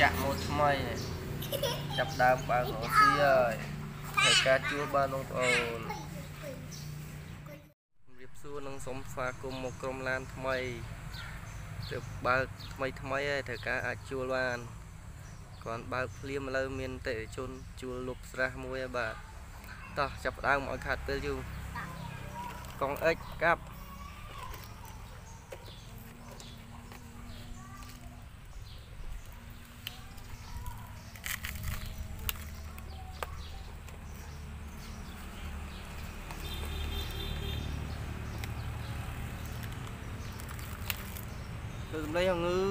chạm một mây này chập đam ba ngõ xí ơi thầy ca chúa ba nông ồn việc xua nông sống pha cùng một công lan mây được ba mây ấy thầy ca chúa ban còn ba liêm lơ miền tệ chôn chúa lục ra môi bà ta chập đam mọi khát tới du con ếch cáp thường đây không ngư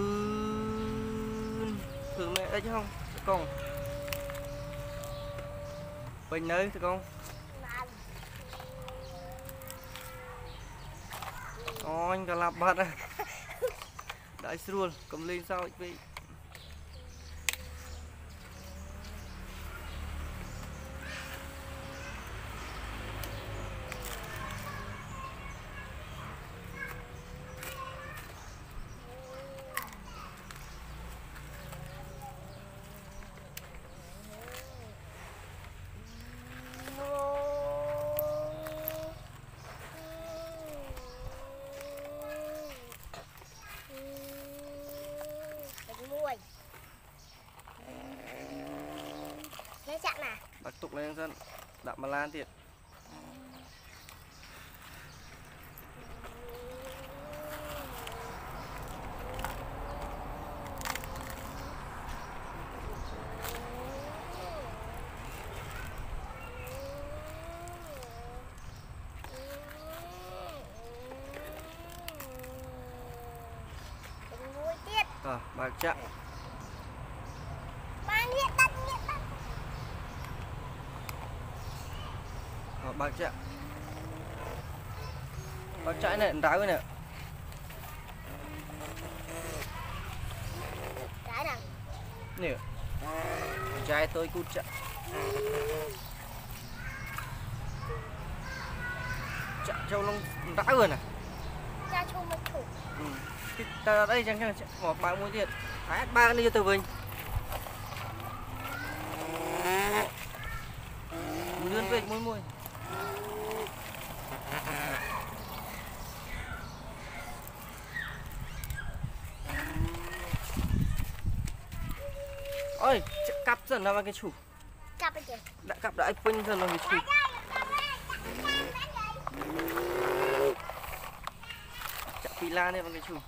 thường mẹ ấy chứ không con bình nơi thì con anh cả lạp bát à đại luôn cầm lên sao vị bắt tục lên dân đạm mà lan thiệt bạc chạm bạc chạy này đá cái này nè trai tôi cút chạy châu lông đá rồi nè ta đây chẳng một bạn mua tiền hát ba đi cho từ mình lươn về môi môi ôi cặp dần là cái chủ cặp đã cặp đã pin dần là cái chủ chặt pila này bằng cái chủ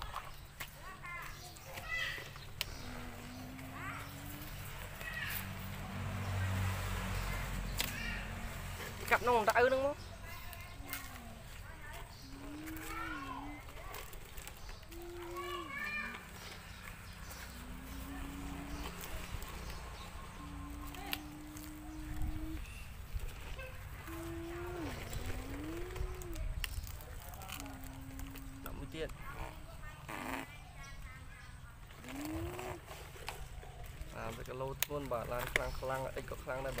cặp nó còn đã ư đúng không tiền với cái lô thôn bà lan khlang ấy có khlang đây bà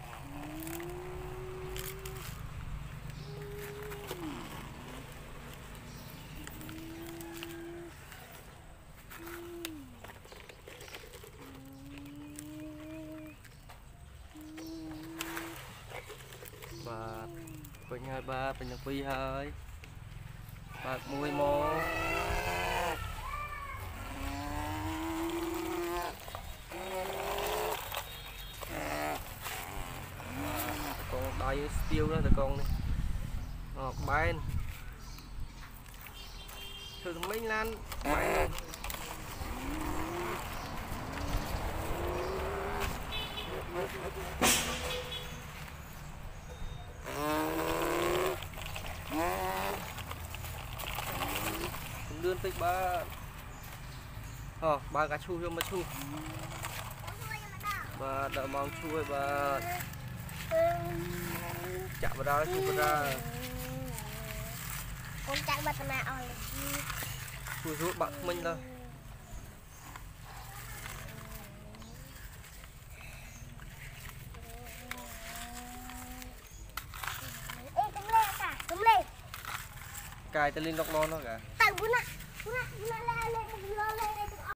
quỳnh hai ba bình phi hơi bạc mùi mò con đai tiêu đó là con này bán thường mấy lan bán lươn tích ba cá chu cho mà chu và đợi mong chui và chạm vào đó chu vào ra con chạy bật mà chui rút bạn mình thôi cài tay lên lọc non nó cả tay bún ạ